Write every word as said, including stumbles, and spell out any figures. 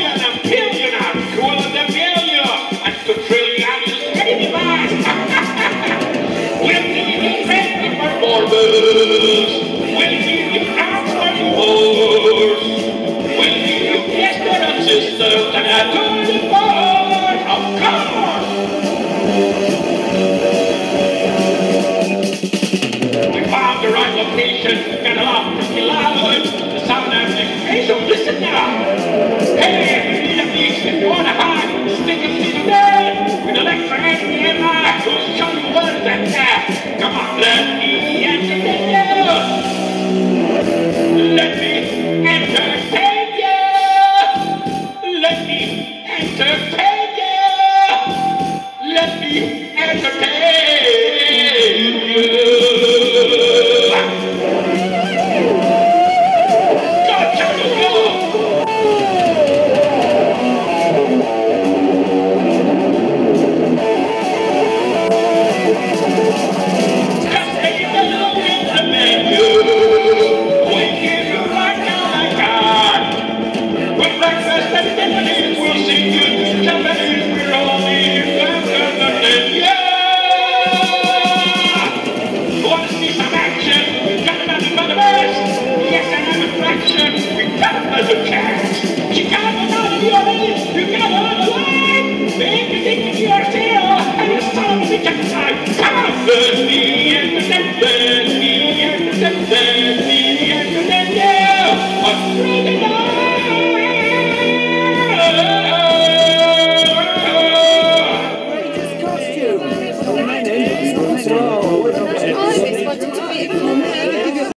million and billion of Cruella DeVille and to trillions heavy man. We'll need you ready for more moves. We'll need you out for yours. We'll need you sister and sisters and a good board, of course. We found the right location.